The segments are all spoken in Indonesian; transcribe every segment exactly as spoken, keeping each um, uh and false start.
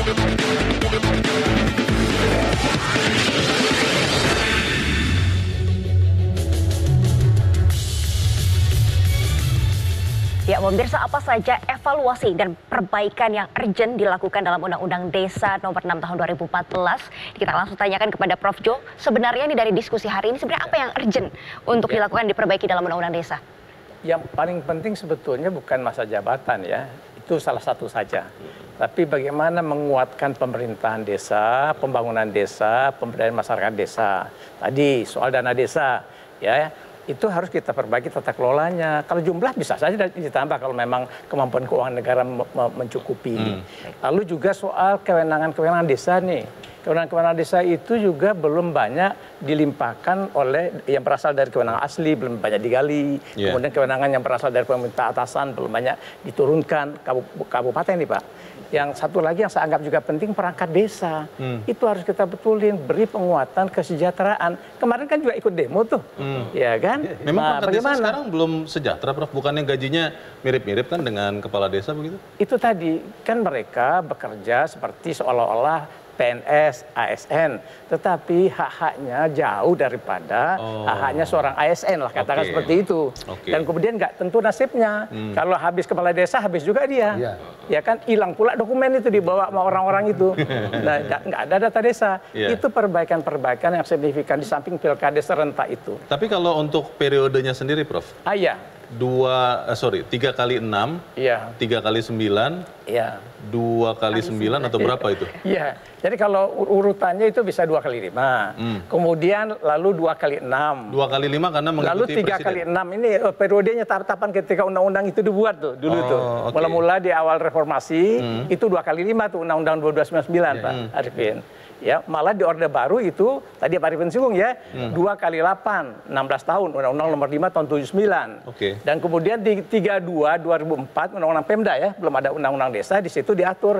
Ya, pemirsa, apa saja evaluasi dan perbaikan yang urgent dilakukan dalam Undang-Undang Desa Nomor enam Tahun dua ribu empat belas? Kita langsung tanyakan kepada Prof Jo. Sebenarnya ini dari diskusi hari ini sebenarnya apa yang urgent untuk ya. dilakukan diperbaiki dalam Undang-Undang Desa? Yang paling penting sebetulnya bukan masa jabatan ya, itu salah satu saja. Tapi bagaimana menguatkan pemerintahan desa, pembangunan desa, pemberdayaan masyarakat desa. Tadi soal dana desa, ya. Itu harus kita perbaiki tata kelolanya. Kalau jumlah bisa saja ditambah kalau memang kemampuan keuangan negara mencukupi. Hmm. Lalu juga soal kewenangan-kewenangan desa nih. Kewenangan-kewenangan desa itu juga belum banyak dilimpahkan oleh yang berasal dari kewenangan asli, belum banyak digali. Yeah. Kemudian kewenangan yang berasal dari pemerintah atasan belum banyak diturunkan kabupaten nih Pak. Yang satu lagi yang saya anggap juga penting, perangkat desa. Hmm. Itu harus kita betulin, beri penguatan kesejahteraan. Kemarin kan juga ikut demo tuh, hmm. ya kan? Memang nah, perangkat desa sekarang belum sejahtera, Prof. Bukannya gajinya mirip-mirip kan dengan kepala desa begitu? Itu tadi, kan mereka bekerja seperti seolah-olah P N S, A S N, tetapi hak-haknya jauh daripada oh. hak-haknya seorang A S N lah, katakan okay. seperti itu. Okay. Dan kemudian nggak tentu nasibnya. Hmm. Kalau habis kepala desa, habis juga dia. Yeah. Ya kan, hilang pula dokumen itu dibawa sama orang-orang itu. Nah, nggak ada data desa. Yeah. Itu perbaikan-perbaikan yang signifikan di samping pilkada serentak itu. Tapi kalau untuk periodenya sendiri, Prof? Ah, iya. Dua, uh, sorry, tiga kali enam, iya. tiga kali sembilan, iya. dua kali sembilan atau berapa itu? Iya, jadi kalau urutannya itu bisa dua kali lima, hmm. kemudian lalu dua kali enam. Dua kali lima karena mengikuti lalu tiga kali enam ini periodenya tahapan ketika undang-undang itu dibuat tuh dulu oh, tuh. Okay. Mula-mula di awal reformasi hmm. itu dua kali lima tuh undang-undang dua ribu dua ratus sembilan puluh sembilan yeah. Pak Arifin. Ya, malah di Orde Baru itu tadi Pak Arifin singgung ya, hmm. dua kali delapan, enam belas tahun, Undang-Undang Nomor lima tahun tujuh puluh sembilan. Okay. Dan kemudian di tiga puluh dua dua ribu empat Undang-Undang Pemda ya, belum ada Undang-Undang Desa, di situ diatur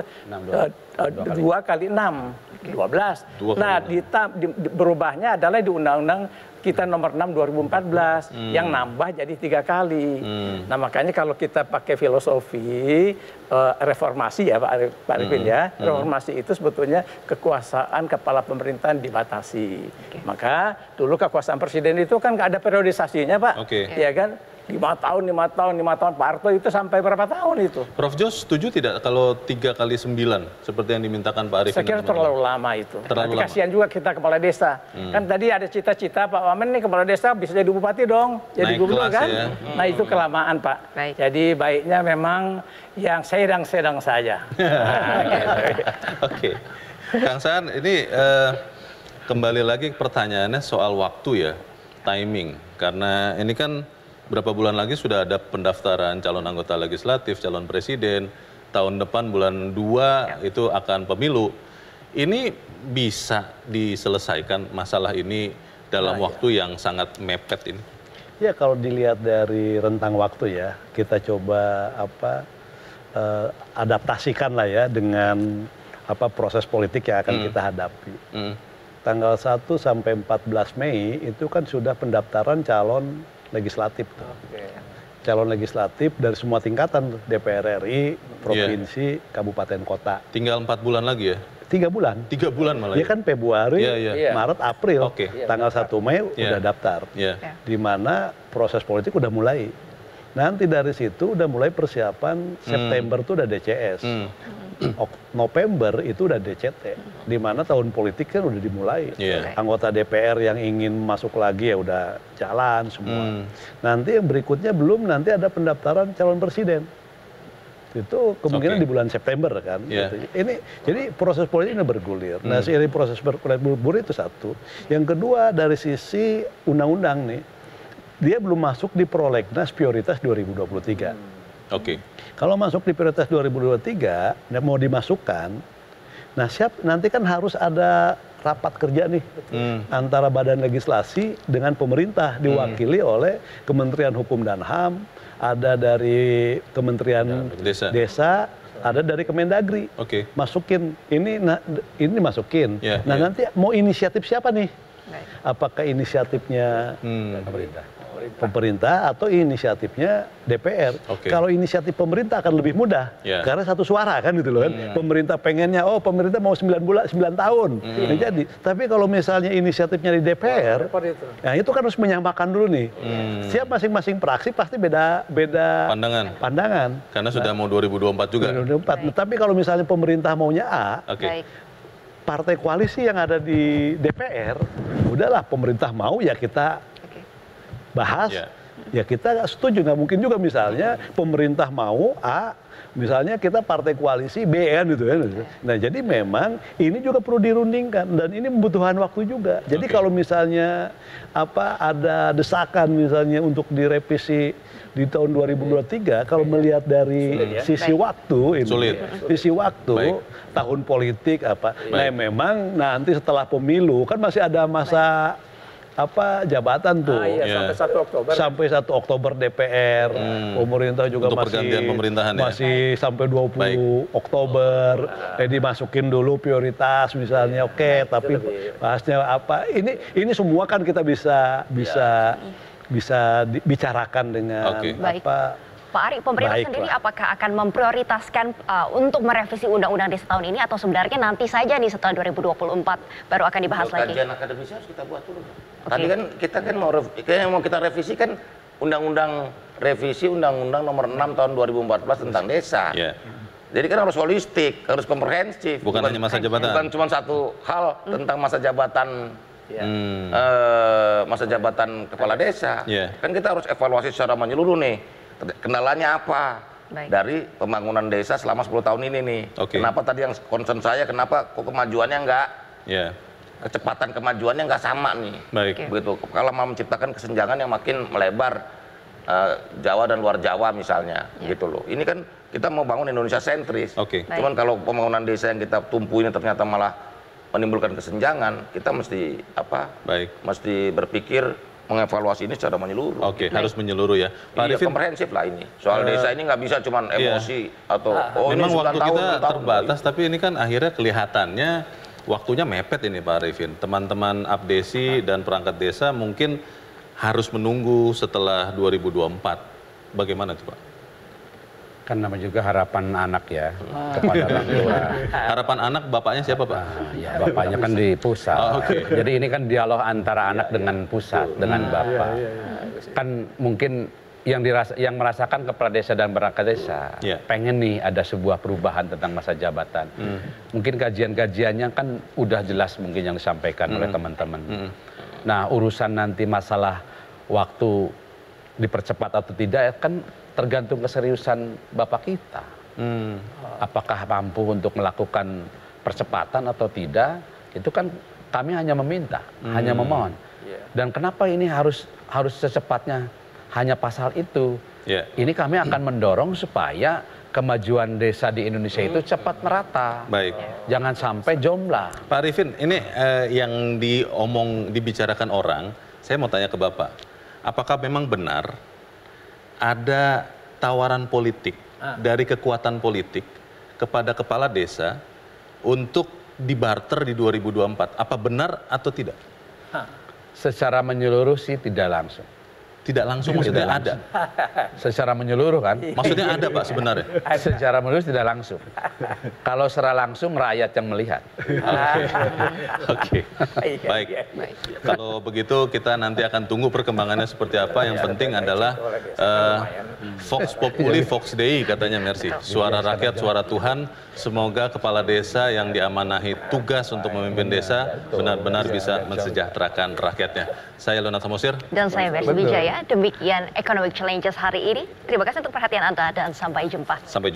dua kali enam, dua belas. Nah, di, di, di, berubahnya adalah di Undang-Undang kita nomor enam dua ribu empat belas hmm. yang nambah jadi tiga kali. Hmm. Nah, makanya kalau kita pakai filosofi uh, reformasi ya Pak Arif, Pak Arifin hmm. ya, reformasi hmm. itu sebetulnya kekuasaan kepala pemerintahan dibatasi. Okay. Maka dulu kekuasaan presiden itu kan nggak ada periodisasinya Pak, okay. ya kan? lima tahun, lima tahun, lima tahun, Pak Harto itu sampai berapa tahun itu? Prof Jo setuju tidak kalau tiga kali sembilan seperti yang dimintakan Pak Arifin? Saya kira terlalu lama itu. Terlalu lama. Kasihan juga kita kepala desa. Hmm. Kan tadi ada cita-cita Pak Wamen nih kepala desa bisa jadi bupati dong, jadi naik gubernur kan? Ya. Nah itu kelamaan Pak. Baik. Jadi baiknya memang yang sedang-sedang saja. Oke, okay. Kang Saan, ini uh, kembali lagi pertanyaannya soal waktu ya, timing. Karena ini kan berapa bulan lagi sudah ada pendaftaran calon anggota legislatif, calon presiden. Tahun depan bulan dua ya. Itu akan pemilu. Ini bisa diselesaikan masalah ini dalam nah, waktu ya. yang sangat mepet ini? Ya kalau dilihat dari rentang waktu ya, kita coba apa eh, adaptasikan lah ya dengan apa proses politik yang akan hmm. kita hadapi. Hmm. Tanggal satu sampai empat belas Mei itu kan sudah pendaftaran calon legislatif, okay. calon legislatif dari semua tingkatan, D P R R I, provinsi, yeah. kabupaten kota. Tinggal empat bulan lagi ya? Tiga bulan. Tiga bulan malah. Ya kan Februari, yeah, yeah. Maret, April, okay. tanggal satu Mei yeah. udah daftar. Yeah. Di mana proses politik udah mulai. Nanti dari situ udah mulai persiapan, September hmm. tuh udah D C S. Hmm. November itu udah D C T, di mana tahun politik kan udah dimulai. Yeah. Anggota D P R yang ingin masuk lagi ya udah jalan semua. Hmm. Nanti yang berikutnya belum nanti ada pendaftaran calon presiden. Itu kemungkinan okay. di bulan September kan. Yeah. Gitu. Ini jadi proses politik ini bergulir. Hmm. Nah, seiring proses bergulir itu satu. Yang kedua dari sisi undang-undang nih, dia belum masuk di prolegnas prioritas dua ribu dua puluh tiga. Hmm. Oke. Okay. Kalau masuk di prioritas dua ribu dua puluh tiga, mau dimasukkan, nah siap nanti kan harus ada rapat kerja nih hmm. antara badan legislasi dengan pemerintah diwakili hmm. oleh Kementerian Hukum dan H A M, ada dari Kementerian ya, Desa. Desa, ada dari Kemendagri. Oke. Okay. Masukin ini, nah, ini masukin. Yeah, nah yeah. nanti mau inisiatif siapa nih? Apakah inisiatifnya hmm. pemerintah? pemerintah atau inisiatifnya D P R. Okay. Kalau inisiatif pemerintah akan lebih mudah, yeah. karena satu suara kan gitu loh kan. Hmm. Pemerintah pengennya, oh pemerintah mau sembilan bulan, sembilan tahun. Hmm. Jadi, tapi kalau misalnya inisiatifnya di D P R, nah itu kan harus menyamakan dulu nih. Hmm. Siap masing-masing praksi pasti beda beda pandangan. pandangan. Karena sudah nah, mau dua ribu dua puluh empat juga. dua ribu dua puluh empat. Nah, tapi kalau misalnya pemerintah maunya A, okay. partai koalisi yang ada di D P R, udahlah pemerintah mau ya kita bahas, yeah. ya kita setuju. Nggak mungkin juga misalnya pemerintah mau A, misalnya kita partai koalisi B kan gitu kan. Nah jadi memang ini juga perlu dirundingkan dan ini membutuhkan waktu juga. Jadi okay. kalau misalnya apa ada desakan misalnya untuk direvisi di tahun dua ribu dua puluh tiga, kalau melihat dari Sulit, ya? sisi Baik. waktu, ini, Sulit. sisi waktu Baik. tahun politik apa, Baik. nah memang nanti setelah pemilu kan masih ada masa Baik. apa jabatan tuh ah, iya, yeah. sampai satu Oktober sampai satu Oktober D P R hmm. pemerintah juga Untuk masih masih ya? sampai dua puluh Baik. Oktober jadi masukin dulu prioritas misalnya oke okay, nah, tapi bahasnya apa ini ini semua kan kita bisa bisa yeah. bisa dibicarakan dengan okay. apa Pak Ari, pemerintah Baiklah. sendiri apakah akan memprioritaskan uh, untuk merevisi undang-undang desa tahun ini atau sebenarnya nanti saja nih setelah dua ribu dua puluh empat baru akan dibahas Kalau lagi? Kajian akademis harus kita buat dulu. Okay. Tadi kan kita kan mau yang mau kita revisi kan undang-undang revisi undang-undang nomor enam tahun dua ribu empat belas tentang desa. Yeah. Jadi kan harus holistik, harus komprehensif. Bukan, bukan hanya masa jabatan. Bukan cuma satu hal hmm. tentang masa jabatan. Yeah. Hmm. Uh, masa jabatan kepala desa. Yeah. Kan kita harus evaluasi secara menyeluruh nih. Kendalanya apa Baik. dari pembangunan desa selama sepuluh tahun ini nih. Okay. Kenapa tadi yang concern saya, kenapa kok kemajuannya enggak, yeah. kecepatan kemajuannya enggak sama nih. Baik. Begitu. Kalau mau menciptakan kesenjangan yang makin melebar, uh, Jawa dan luar Jawa misalnya, yeah. gitu loh. Ini kan kita mau bangun Indonesia sentris. Okay. Cuman kalau pembangunan desa yang kita tumpu ini ternyata malah menimbulkan kesenjangan, kita mesti apa? Baik. Mesti berpikir mengevaluasi ini secara menyeluruh. Oke, okay, harus menyeluruh ya. Pak iya, Arifin, komprehensif lah ini. Soal uh, desa ini nggak bisa cuma emosi iya. atau oh memang ini waktu tahun, kita tahun, terbatas, tahun. Tapi ini kan akhirnya kelihatannya waktunya mepet ini Pak Arifin. Teman-teman Abdesi dan perangkat desa mungkin harus menunggu setelah dua ribu dua puluh empat. Bagaimana tuh Pak? Kan nama juga harapan anak ya ah. kepada orang tua. Harapan anak bapaknya siapa Pak? Ah, ya bapaknya kan di pusat. Oh, okay. Jadi ini kan dialog antara anak dengan pusat, dengan bapak. Ya, ya, ya. Kan mungkin yang dirasa, yang merasakan kepala desa dan perangkat desa yeah. pengen nih ada sebuah perubahan tentang masa jabatan. Mm. Mungkin kajian-kajiannya kan udah jelas mungkin yang disampaikan mm. oleh teman-teman. Mm. Nah urusan nanti masalah waktu dipercepat atau tidak kan tergantung keseriusan Bapak kita. Hmm. Apakah mampu untuk melakukan percepatan atau tidak, itu kan kami hanya meminta, hmm. hanya memohon. Yeah. Dan kenapa ini harus harus secepatnya hanya pasal itu? Yeah. Ini kami akan mendorong supaya kemajuan desa di Indonesia itu cepat merata. Baik. Jangan sampai jomplang. Pak Arifin, ini eh, yang diomong, dibicarakan orang, saya mau tanya ke Bapak. Apakah memang benar ada tawaran politik ah. dari kekuatan politik kepada kepala desa untuk dibarter di dua ribu dua puluh empat? Apa benar atau tidak? Ah. Secara menyeluruh sih tidak langsung. Tidak langsung maksudnya ada? Secara menyeluruh kan? Maksudnya ada Pak sebenarnya? Secara menyeluruh tidak langsung. Kalau secara langsung rakyat yang melihat. Oke, okay. Baik. Kalau begitu kita nanti akan tunggu perkembangannya seperti apa. Yang penting adalah uh, Vox Populi, Vox Dei katanya Mercy. Suara rakyat, suara Tuhan. Semoga kepala desa yang diamanahi tugas untuk memimpin desa benar-benar bisa mensejahterakan rakyatnya. Saya Leonard Samosir. Dan saya Mercy Wijaya. Demikian Economic Challenges hari ini. Terima kasih untuk perhatian Anda dan sampai jumpa. Sampai jumpa.